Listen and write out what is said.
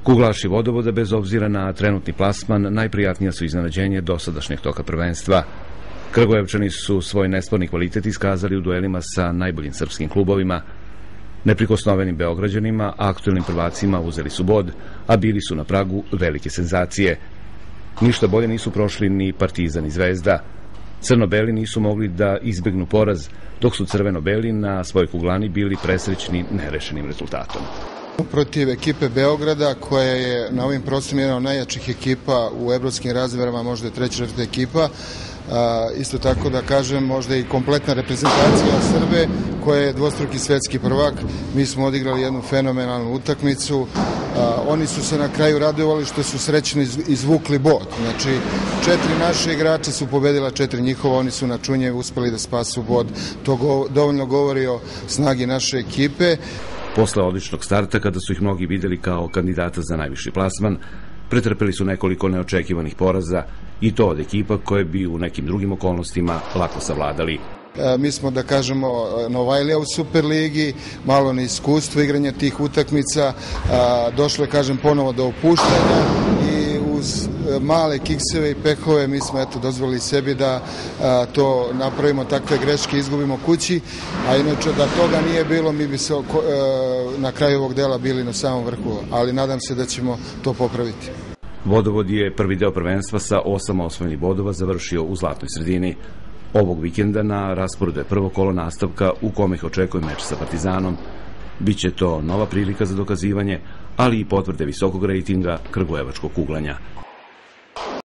Kuglaši Vodovoda, bez obzira na trenutni plasman, najprijatnija su iznenađenje dosadašnjeg toka prvenstva. Krgujevčani su svoj nesporni kvalitet iskazali u duelima sa najboljim srpskim klubovima. Neprikosnovenim Beograđanima, aktuelnim prvacima, uzeli su bod, a bili su na pragu velike senzacije. Ništa bolje nisu prošli ni Partizan i Zvezda. Crno-beli nisu mogli da izbegnu poraz, dok su crveno-beli na svojoj kuglani bili presrećni nerešenim rezultatom. Protiv ekipe Beograda, koja je na ovim prostorima jedna od najjačih ekipa u evropskim razmerama, možda je treća, četvrta ekipa, isto tako da kažem, možda i kompletna reprezentacija Srbe, koja je dvostruki svetski prvak. Mi smo odigrali jednu fenomenalnu utakmicu. Oni su se na kraju radovali što su srećno izvukli bod. Znači, 4 naše igrača su pobedila, 4 njihova, oni su na čunje uspeli da spasu bod. To dovoljno govori o snagi naše ekipe. Posle odličnog starta, kada su ih mnogi videli kao kandidata za najviši plasman, pretrpeli su nekoliko neočekivanih poraza, i to od ekipa koje bi u nekim drugim okolnostima lako savladali. Mi smo, da kažemo, Novajlija u Superligi, malo neiskustvo igranja tih utakmica, došlo je, kažem, ponovo do opuštanja i uz male kikseve i pehove mi smo dozvolili sebi da to napravimo, takve greške izgubimo kući, a inače da toga nije bilo, mi bi se na kraju ovog dela bili na samom vrhu, ali nadam se da ćemo to popraviti. Vodovod je prvi deo prvenstva sa 8 osvojenih bodova završio u zlatnoj sredini. Ovog vikenda na rasporedu je prvo kolo nastavka u kome ih očekuje meč sa Partizanom. Biće to nova prilika za dokazivanje, ali i potvrde visokog rejtinga krgujevačkog kuglanja.